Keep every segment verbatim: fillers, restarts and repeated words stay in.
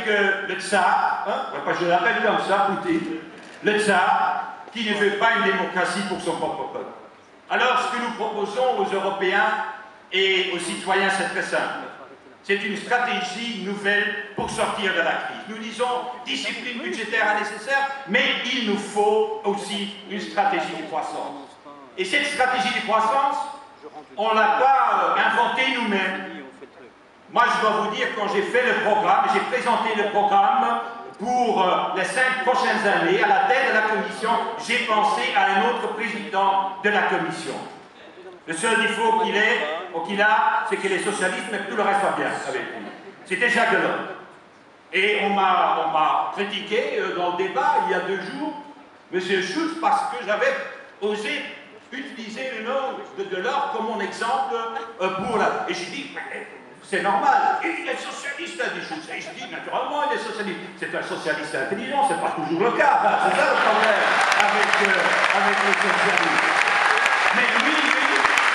euh, le tsar, hein, je l'appelle comme ça, Poutine, le tsar, qui ne veut pas une démocratie pour son propre peuple. Alors, ce que nous proposons aux Européens et aux citoyens, c'est très simple. C'est une stratégie nouvelle pour sortir de la crise. Nous disons discipline budgétaire nécessaire, mais il nous faut aussi une stratégie de croissance. Et cette stratégie de croissance, on ne l'a pas inventée nous-mêmes. Moi, je dois vous dire, quand j'ai fait le programme, j'ai présenté le programme pour les cinq prochaines années, à la tête de la Commission, j'ai pensé à un autre président de la Commission. Le seul défaut qu'il ait, ou qu'il a, c'est qu'il est socialiste, mais tout le reste va bien avec lui. C'était Jacques Delors. Et on m'a critiqué euh, dans le débat, il y a deux jours, M. Schulz, parce que j'avais osé utiliser le nom de Delors comme mon exemple euh, pour la... Et j'ai dit, c'est normal, il est socialiste, a dit Schulz. Et je dis, naturellement, il est socialiste. C'est un socialiste intelligent, c'est pas toujours le cas. Hein. C'est ça le problème avec, euh, avec le socialisme. Mais lui, lui,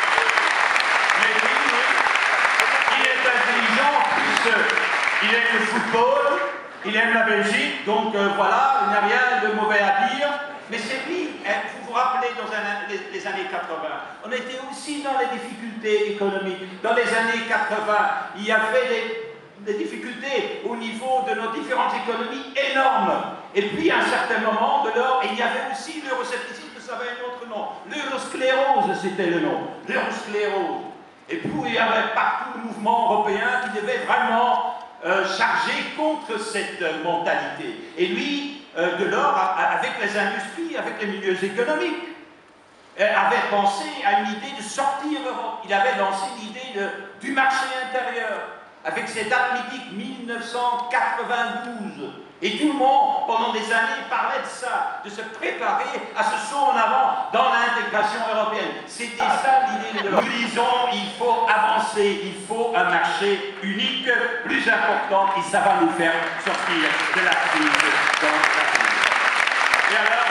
mais lui, lui, il est intelligent, plus il aime le football, il aime la Belgique, donc euh, voilà, il n'y a rien de mauvais à dire. Mais c'est lui, hein, vous vous rappelez, dans un, les, les années quatre-vingt, on était aussi dans les difficultés économiques. Dans les années quatre-vingt, il y avait des, des difficultés au niveau de nos différentes économies énormes. Et puis, à un certain moment, de l'or, il y avait aussi l'euroscepticisme, ça avait un autre nom. L'eurosclérose, c'était le nom. L'eurosclérose. Et puis, il y avait partout le mouvement européen qui devait vraiment euh, charger contre cette euh, mentalité. Et lui, euh, Delors, avec les industries, avec les milieux économiques, euh, avait pensé à une idée de sortir l'Europe. Il avait lancé l'idée du marché intérieur, avec cette date mythique mille neuf cent quatre-vingt-douze. Et tout le monde, pendant des années, parlait de ça, de se préparer à ce saut en avant dans l'intégration européenne. C'était ça l'idée de l'Europe. Nous disons, il faut avancer, il faut un marché unique, plus important, et ça va nous faire sortir de la crise dans la crise. Et alors,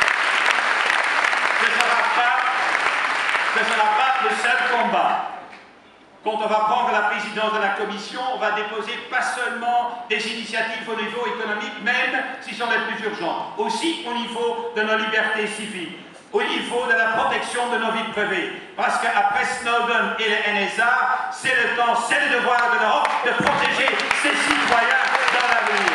ce ne sera pas, ce ne sera pas le seul combat. Quand on va prendre la présidence de la Commission, on va déposer pas seulement des initiatives au niveau économique, même si ce sont les plus urgentes, aussi au niveau de nos libertés civiles, au niveau de la protection de nos vies privées. Parce qu'après Snowden et le N S A, c'est le temps, c'est le devoir de l'Europe de protéger ses citoyens dans l'avenir.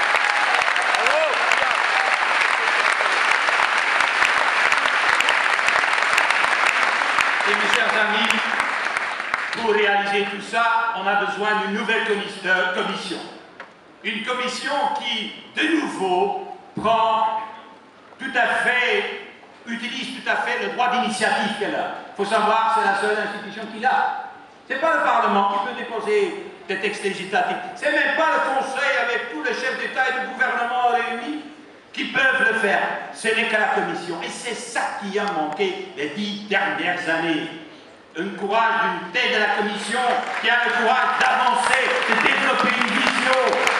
Et mes chers amis, pour réaliser tout ça, on a besoin d'une nouvelle commission. Une commission qui, de nouveau, prend tout à fait, utilise tout à fait le droit d'initiative qu'elle a. Il faut savoir que c'est la seule institution qu'il a. Ce n'est pas le Parlement qui peut déposer des textes législatifs. Ce n'est même pas le Conseil avec tous les chefs d'État et de gouvernement réunis qui peuvent le faire. Ce n'est qu'à la Commission. Et c'est ça qui a manqué les dix dernières années. Un courage d'une tête de la Commission qui a le courage d'avancer, de développer une vision